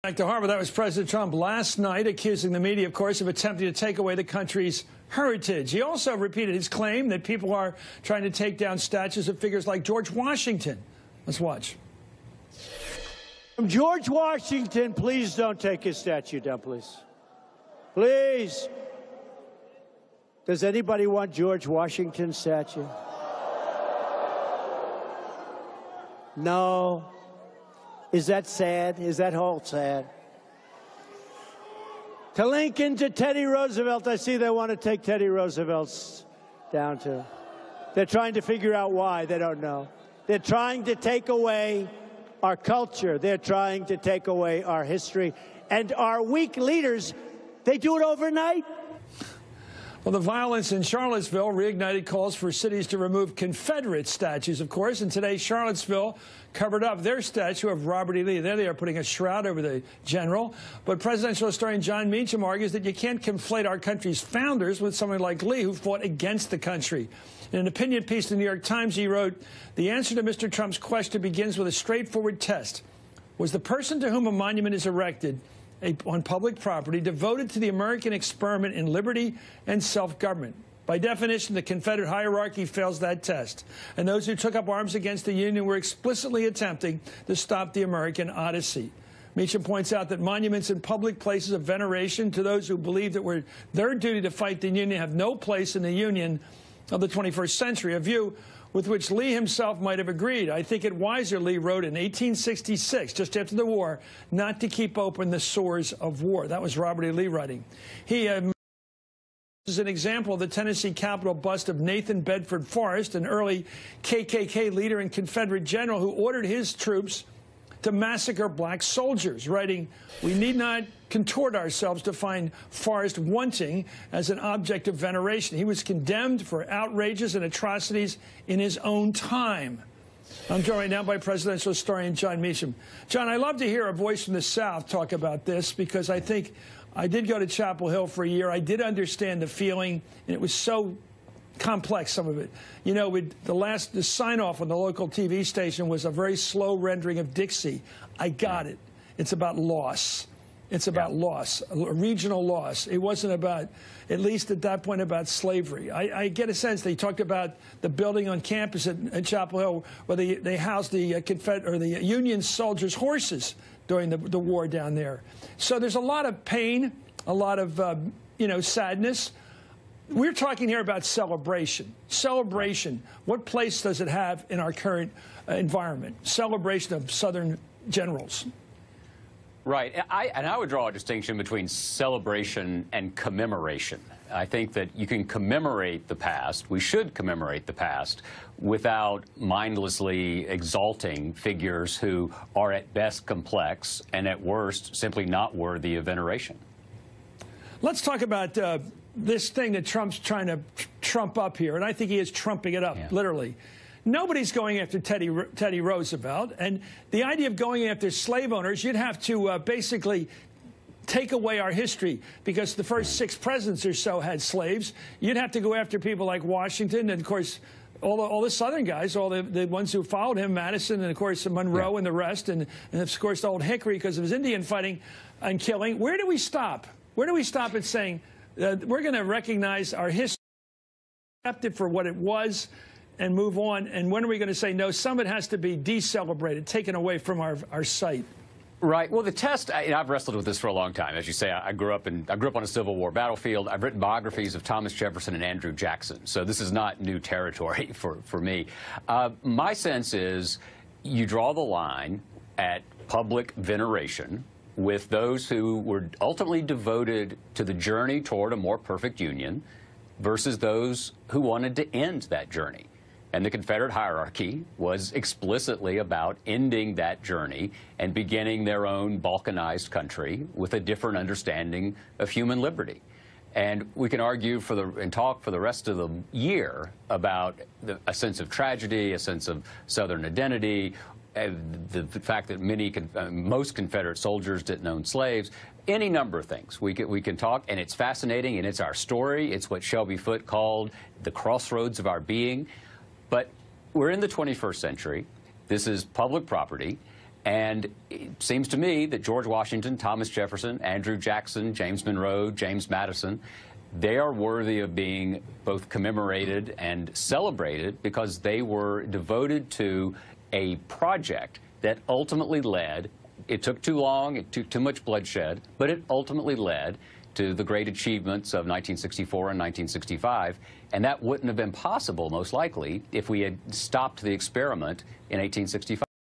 Back to Harvard, that was President Trump last night accusing the media, of course, of attempting to take away the country's heritage. He also repeated his claim that people are trying to take down statues of figures like George Washington. Let's watch. George Washington, please don't take his statue down, please. Please. Does anybody want George Washington's statue? No. Is that sad? Is that whole sad? To Lincoln, to Teddy Roosevelt, I see they want to take Teddy Roosevelt's down too. They're trying to figure out why. They don't know. They're trying to take away our culture. They're trying to take away our history. And our weak leaders, they do it overnight. Well, the violence in Charlottesville reignited calls for cities to remove Confederate statues, of course. And today, Charlottesville covered up their statue of Robert E. Lee. There they are putting a shroud over the general. But presidential historian Jon Meacham argues that you can't conflate our country's founders with someone like Lee, who fought against the country. In an opinion piece in the New York Times, he wrote, "The answer to Mr. Trump's question begins with a straightforward test. Was the person to whom a monument is erected on public property devoted to the American experiment in liberty and self-government? By definition, the Confederate hierarchy fails that test, and those who took up arms against the Union were explicitly attempting to stop the American Odyssey." Meacham points out that monuments in public places of veneration to those who believed it were their duty to fight the Union have no place in the Union of the 21st century, a view with which Lee himself might have agreed. "I think it wiser," Lee wrote in 1866, just after the war, "not to keep open the sores of war." That was Robert E. Lee writing. He is an example of the Tennessee Capitol bust of Nathan Bedford Forrest, an early KKK leader and Confederate general who ordered his troops to massacre black soldiers, writing, "We need not contort ourselves to find Forrest wanting as an object of veneration. He was condemned for outrages and atrocities in his own time." I'm joined right now by presidential historian Jon Meacham. John, I love to hear a voice from the South talk about this, because I think I did go to Chapel Hill for a year. I did understand the feeling, and it was so complex, some of it. You know, the sign-off on the local TV station was a very slow rendering of Dixie. I got it. It's about loss. It's about loss, a regional loss. It wasn't about, at least at that point, about slavery. I get a sense they talked about the building on campus at Chapel Hill where they housed the Union soldiers' horses during the war down there. So there's a lot of pain, a lot of, sadness. We're talking here about celebration. Celebration. What place does it have in our current environment? Celebration of Southern generals. Right. And I would draw a distinction between celebration and commemoration. I think that you can commemorate the past. We should commemorate the past without mindlessly exalting figures who are at best complex and at worst simply not worthy of veneration. Let's talk about this thing that Trump's trying to trump up here, and I think he is trumping it up, literally. Nobody's going after Teddy Roosevelt, and the idea of going after slave owners, you'd have to basically take away our history, because the first 6 presidents or so had slaves. You'd have to go after people like Washington, and of course all the Southern guys, all the ones who followed him, Madison, and of course Monroe and the rest, and of course old Hickory because of his Indian fighting and killing. Where do we stop? Where do we stop at saying we're going to recognize our history, accept it for what it was, and move on? And when are we going to say, no, some of it has to be decelebrated, taken away from our site? Right. Well, the test, I've wrestled with this for a long time. As you say, I grew up on a Civil War battlefield. I've written biographies of Thomas Jefferson and Andrew Jackson. So this is not new territory for me. My sense is you draw the line at public veneration with those who were ultimately devoted to the journey toward a more perfect union versus those who wanted to end that journey. And the Confederate hierarchy was explicitly about ending that journey and beginning their own balkanized country with a different understanding of human liberty. And we can argue and talk for the rest of the year about a sense of tragedy, a sense of Southern identity, the fact that most Confederate soldiers didn't own slaves, any number of things. We can talk, and it's fascinating, and it's our story. It's what Shelby Foote called the crossroads of our being. But we're in the 21st century. This is public property. And it seems to me that George Washington, Thomas Jefferson, Andrew Jackson, James Monroe, James Madison, they are worthy of being both commemorated and celebrated because they were devoted to a project that ultimately led, it took too long, it took too much bloodshed, but it ultimately led to the great achievements of 1964 and 1965, and that wouldn't have been possible, most likely, if we had stopped the experiment in 1865.